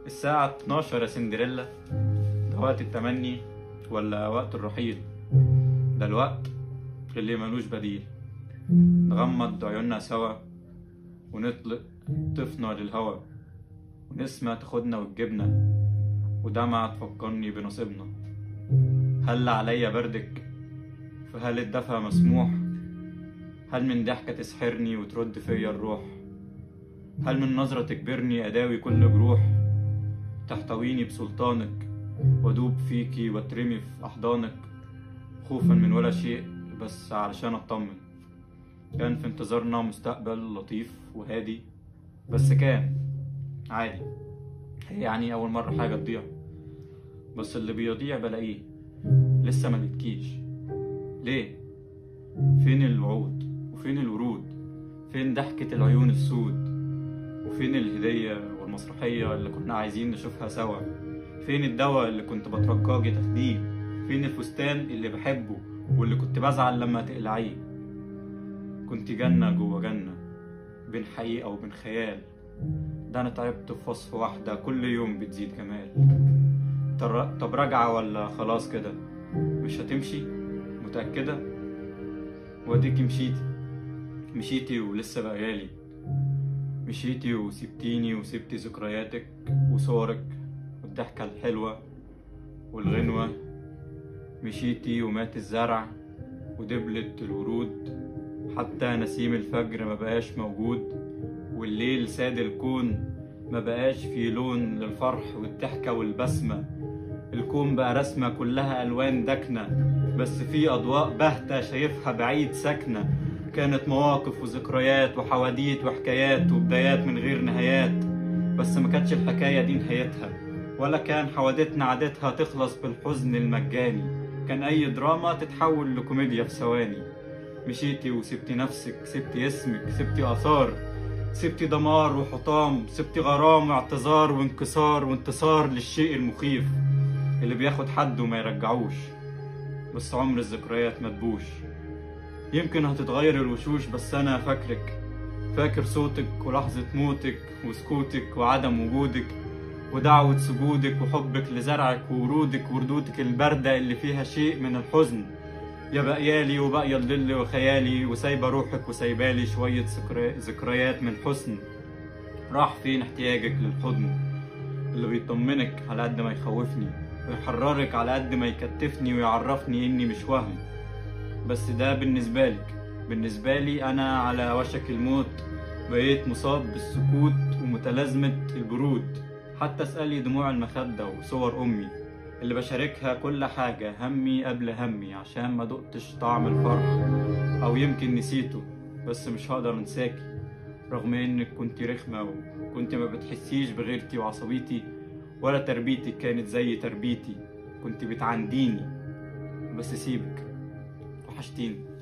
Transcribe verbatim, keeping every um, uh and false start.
الساعة اتناشر يا سندريلا. ده وقت التمني ولا وقت الرحيل؟ ده الوقت اللي ملوش بديل. نغمض عيوننا سوا ونطلق طفنا للهوا، ونسمة تاخدنا وتجيبنا، ودمعة تفكرني بنصيبنا. هل عليا بردك؟ فهل الدفا مسموح؟ هل من ضحكة تسحرني وترد فيا الروح؟ هل من نظرة تجبرني أداوي كل جروح؟ تحتويني بسلطانك وادوب فيكي واترمي في أحضانك، خوفا من ولا شيء بس علشان أطمن. كان في انتظارنا مستقبل لطيف وهادي، بس كان عادي. هي يعني أول مرة حاجة تضيع، بس اللي بيضيع بلاقيه لسه ما لقيتكيش. ليه؟ فين الوعود وفين الورود؟ فين ضحكة العيون السود؟ وفين الهدية والمسرحية اللي كنا عايزين نشوفها سوا؟ فين الدواء اللي كنت بترجاجي تاخديه؟ فين الفستان اللي بحبه واللي كنت بزعل لما تقلعيه؟ كنت جنة جوا جنة، بين حقيقة وبين خيال. ده أنا تعبت في وصف واحدة كل يوم بتزيد جمال. طب راجعة ولا خلاص كده؟ مش هتمشي؟ متأكدة؟ واديكي مشيتي مشيتي ولسه بقيالي. مشيتي وسبتيني وسبتي ذكرياتك وصورك والضحكة الحلوة والغنوة. مشيتي ومات الزرع ودبلت الورود، حتى نسيم الفجر ما بقاش موجود، والليل ساد الكون ما بقاش فيه لون للفرح والضحكة والبسمة. الكون بقى رسمة كلها ألوان داكنة، بس في أضواء باهتة شايفها بعيد ساكنة. كانت مواقف وذكريات وحواديت وحكايات وبدايات من غير نهايات، بس ما كانتش الحكاية دي نهايتها، ولا كان حواديتنا عادتها تخلص بالحزن المجاني. كان أي دراما تتحول لكوميديا في ثواني. مشيتي وسبتي نفسك، سبتي اسمك، سبتي آثار، سبتي دمار وحطام، سبتي غرام واعتذار وانكسار وانتصار للشيء المخيف اللي بياخد حد وما يرجعوش. بس عمر الذكريات مدبوش. يمكن هتتغير الوشوش بس أنا فاكرك، فاكر صوتك ولحظة موتك وسكوتك وعدم وجودك ودعوة سجودك وحبك لزرعك وورودك وردودك الباردة اللي فيها شيء من الحزن. يا بقيالي وبقيا الظل وخيالي، وسايبة روحك وسايبالي شوية ذكريات من حسن. راح فين احتياجك للحضن اللي بيطمنك على قد ما يخوفني، ويحررك على قد ما يكتفني ويعرفني إني مش وهم؟ بس ده بالنسبة لك. بالنسبة لي أنا على وشك الموت، بقيت مصاب بالسكوت ومتلازمة البرود. حتى اسألي دموع المخدة وصور أمي اللي بشاركها كل حاجة، همي قبل همي، عشان ما دقتش طعم الفرح. أو يمكن نسيته، بس مش هقدر انساكي رغم إنك كنت رخمة وكنت ما بتحسيش بغيرتي وعصبيتي، ولا تربيتك كانت زي تربيتي. كنت بتعنديني، بس سيبك، وحشتيني.